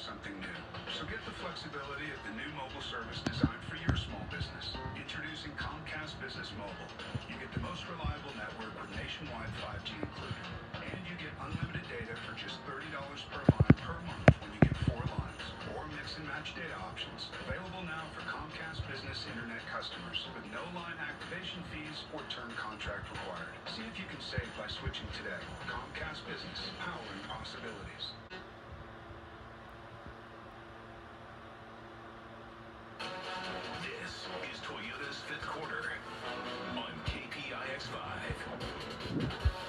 something new. So get the flexibility of the new mobile service designed for your small business. Introducing Comcast Business Mobile. You get the most reliable network with nationwide 5G included. And you get unlimited data for just $30 per line per month when you get 4 lines. Or mix and match data options. Available now for Comcast Business Internet customers with no line activation fees or term contract required. See if you can save by switching today. Comcast Business, powering possibilities. This is Toyota's Fifth Quarter on KPIX 5.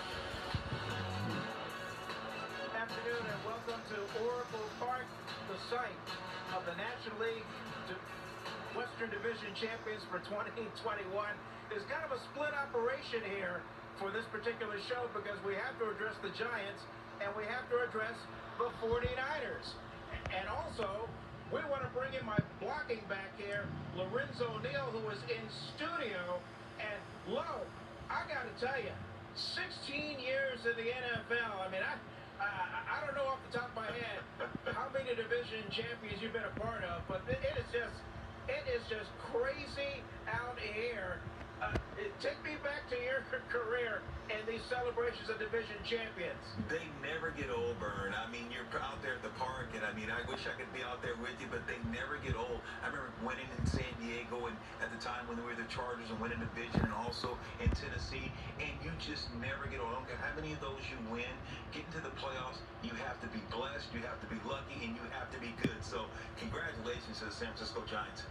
Good afternoon and welcome to Oracle Park, the site of the National League Western Division Champions for 2021. There's kind of a split operation here for this particular show because we have to address the Giants and we have to address the 49ers. And also, we want to bring in my blocking back here, Lorenzo Neal, who is in studio. And Lo, I got to tell you, 16 years in the NFL. I mean, I don't know off the top of my head how many division champions you've been a part of, but it is just crazy out here. Take me back to your career and these celebrations of division champions. They never get old, Bern. I mean, you're out there at the park, and I mean, I wish I could be out there with you, but they never get old. I remember winning in San Diego, and at the time when they were the Chargers, and winning division, and also in Tennessee, and you just never get old. I don't care how many of those you win. Getting to the playoffs, you have to be blessed, you have to be lucky, and you have to be good. So, congratulations to the San Francisco Giants.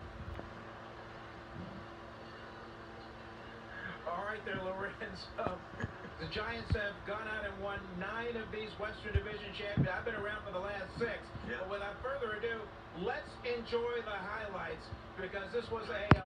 All right there, Lorenz. The Giants have gone out and won 9 of these Western Division champions. I've been around for the last 6. Yeah. But without further ado, let's enjoy the highlights because this was a